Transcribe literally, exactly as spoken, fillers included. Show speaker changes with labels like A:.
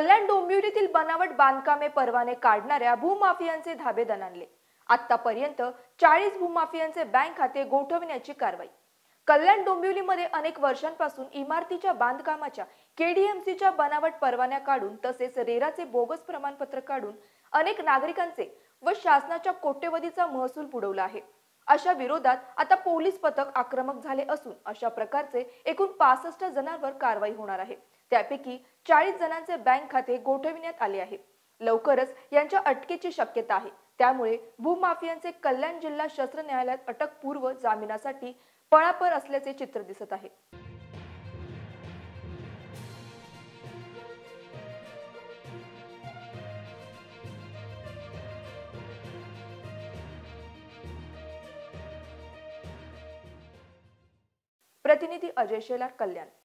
A: कल्याण डोंबिवलीतील बनावट बांधकामे परवाने काढणाऱ्या भूमाफियांचे धाबे दणाणले। आतापर्यंत चाळीस भूमाफियांचे बँक खाते गोठवण्याची कारवाई। कल्याण डोंबिवलीमध्ये अनेक वर्षांपासून इमारतीच्या बांधकामाच्या केडीएमसीच्या बनावट परवान्या काढून तसेच रेराचे बोगस प्रमाणपत्र काढून अनेक नागरिकांचे व शासनाच्या कोट्यवधीचा महसूल बुडवला आहे। अशा विरोधात आता पोलीस पथक आक्रमक झाले असून अशा प्रकारचे एकूण पासष्ट जणांवर कारवाई होणार आहे। त्यापैकी चाळीस जणांचे बँक खाते गोठविण्यात आले आहे। लवकरच यांच्या अटकेची शक्यता आहे। त्यामुळे भूमाफियांचे कल्याण जिल्हा शस्त्र न्यायालयात अटकपूर्व जामिनासाठी पळापळ असल्याचे चित्र दिसत आहे। प्रतिनिधी अजय शेलार, कल्याण।